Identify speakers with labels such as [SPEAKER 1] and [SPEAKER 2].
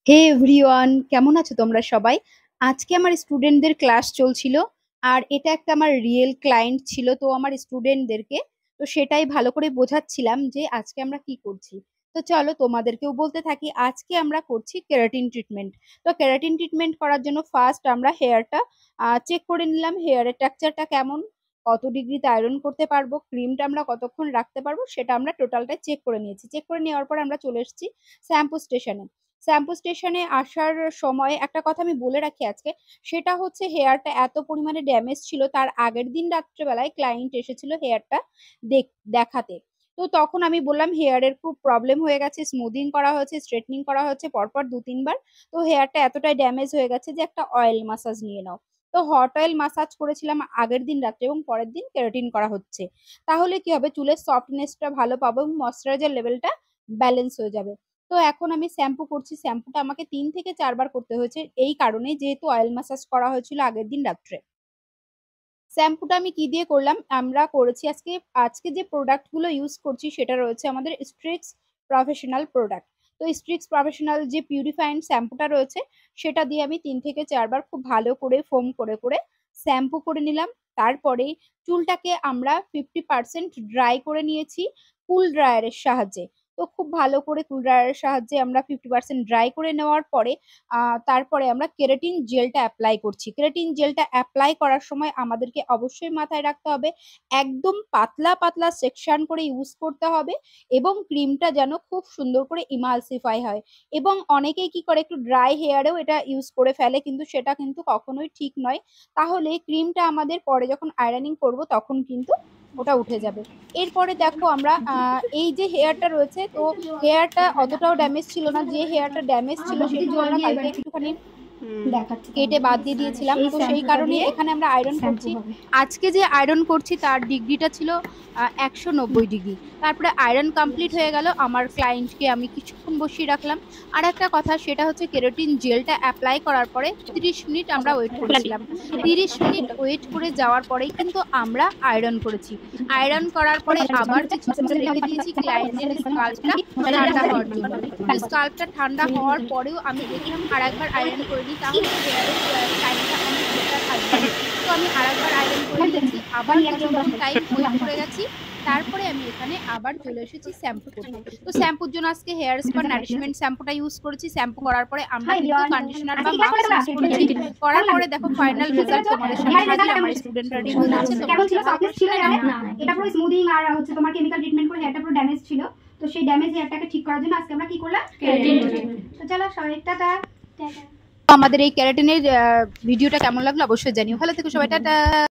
[SPEAKER 1] হে everyone, কেমন আছো তোমরা সবাই? আজকে আমার স্টুডেন্টদের ক্লাস চলছিল। আর এটা একটা আমার রিয়েল ক্লায়েন্ট ছিল, তো আমার স্টুডেন্টদেরকে তো সেটাই ভালো করে বোঝাচ্ছিলাম যে আজকে আমরা কি করছি। তো চলো তোমাদেরকেও বলতে থাকি, আজকে আমরা করছি কেরাটিন ট্রিটমেন্ট। তো কেরাটিন ট্রিটমেন্ট করার জন্য ফার্স্ট আমরা হেয়ারটা চেক করে নিলাম, হেয়ারের টেক্সচারটা কেমন, কত ডিগ্রিতে আয়রন করতে পারবো, ক্রিমটা আমরা কতক্ষণ রাখতে পারবো, সেটা আমরা টোটালটা চেক করে নিয়েছি। চেক করে নেওয়ার পর আমরা চলে এসেছি শ্যাম্পু স্টেশনে। শ্যাম্পু স্টেশনে আসার সময় একটা কথা আমি বলে রাখি আজকে, সেটা হচ্ছে হেয়ারটা এত পরিমাণে ড্যামেজ ছিল, তার আগের দিন রাত্রেবেলায় ক্লায়েন্ট এসেছিল হেয়ারটা দেখাতে। তো তখন আমি বললাম হেয়ারের খুব প্রবলেম হয়ে গেছে, স্মুদিং করা হয়েছে, স্ট্রেটনিং করা হয়েছে পরপর 2-3 বার। তো হেয়ারটা এতটাই ড্যামেজ হয়ে গেছে যে একটা অয়েল মাসাজ নিয়ে নাও। তো হট অয়েল মাসাজ করেছিলাম আগের দিন রাত্রে এবং পরের দিন কেরাটিন করা হচ্ছে। তাহলে কি হবে, চুলের সফটনেসটা ভালো পাবো এবং ময়শ্চারাইজার লেভেলটা ব্যালেন্স হয়ে যাবে। তো এখন আমি শ্যাম্পু করছি। শ্যাম্পুটা আমাকে 3 থেকে 4 বার করতে হয়েছে, এই কারণে যেহেতু অয়েল ম্যাসাজ করা হয়েছিল আগের দিন রাত্রে। শ্যাম্পুটা আমি কি দিয়ে করলাম, আমরা করেছি আজকে আজকে যে প্রোডাক্ট গুলো ইউজ করছি সেটা রয়েছে আমাদের স্ট্রিক্স প্রফেশনাল প্রোডাক্ট। তো স্ট্রিক্স প্রফেশনাল যে পিউরিফাইং শ্যাম্পুটা রয়েছে সেটা দিয়ে আমি 3 থেকে 4 বার খুব ভালো করে ফোম করে করে শ্যাম্পু করে নিলাম। তারপরে চুলটাকে আমরা 50% ড্রাই করে নিয়েছি কুল ড্রায়ারের সাহায্যে। তো খুব ভালো করে কুল ড্রায়ারের সাহায্যে আমরা 50% ড্রাই করে নেওয়ার পরে তারপরে আমরা কেরাটিন জেলটা অ্যাপ্লাই করছি। কেরাটিন জেলটা অ্যাপ্লাই করার সময় আমাদেরকে অবশ্যই মাথায় রাখতে হবে একদম পাতলা পাতলা সেকশন করে ইউজ করতে হবে এবং ক্রিমটা যেন খুব সুন্দর করে ইমালসিফাই হয়। এবং অনেকেই কি করে, একটু ড্রাই হেয়ারেও এটা ইউজ করে ফেলে, কিন্তু সেটা কিন্তু কখনোই ঠিক নয়। তাহলে ক্রিমটা আমাদের পরে যখন আয়রনিং করব তখন কিন্তু ওটা উঠে যাবে। এরপরে দেখো আমরা এই যে হেয়ারটা রয়েছে, তো হেয়ারটা অতটাও ড্যামেজ ছিল না, যে হেয়ারটা ড্যামেজ ছিল সেটুকু আমরা কালকে একটুখানি কেটে বাদ দিয়ে দিয়েছিলাম, তো সেই কারণে এখানে আমরা আয়রন করছি। আজকে যে আয়রন করছি তার ডিগ্রিটা ছিল 190 ডিগ্রি। তারপরে আয়রন কমপ্লিট হয়ে গেল, আমার ক্লায়েন্টকে আমি কিছুক্ষণ বসিয়ে রাখলাম। আর একটা কথা, সেটা হচ্ছে কেরাটিন জেলটা অ্যাপ্লাই করার পরে 30 মিনিট আমরা ওয়েট করেছিলাম। 30 মিনিট ওয়েট করে যাওয়ার পরেই কিন্তু আমরা আয়রন করেছি। আয়রন করার পরে আবার কিছুক্ষণ রেখে দিয়েছি ক্লায়েন্টের স্কাল্পটা ঠান্ডা হওয়ার জন্য। তো স্কাল্পটা ঠান্ডা হওয়ার পরেও আমি দেখলাম আরেকবার আয়রন করে নিই, তাহলে হেয়ারের টাইমটা অনেক বেটার আসবে। তো আমি আরেকবার আয়রন করে নিয়েছি, আবার কিছুক্ষণ টাইম ওয়েট করে গেছি। তারপরে আমি এখানে আবার চলে এসেছি শ্যাম্পু করতে। তো শ্যাম্পুর জন্য আজকে হেয়ার স্পা নারিশমেন্ট শ্যাম্পুটা ইউজ করেছি। শ্যাম্পু করার পরে আমরা কিন্তু কন্ডিশনার বা মাস্ক ইউজ করেছি। করার পরে দেখো ফাইনাল রেজাল্ট তোমাদের সামনে হাজির। আমার স্টুডেন্ট রেডি হয়ে যাচ্ছে।
[SPEAKER 2] কেমন ছিল, সফটনেস ছিল না? না, এটা পুরো স্মুদিং আর হচ্ছে তোমার কেমিক্যাল ট্রিটমেন্ট করে হেয়ারটা পুরো ড্যামেজ ছিল। তো সেই ড্যামেজ হেয়ারটাকে ঠিক করার জন্য আজকে আমরা কি করলাম, কেরাটিন ট্রিটমেন্ট। তো চলো সবাই টাটা।
[SPEAKER 1] আমাদের এই কেরাটিনের ভিডিওটা কেমন লাগলো অবশ্যই জানিও। ভালো থেকো সবাই, টাটা।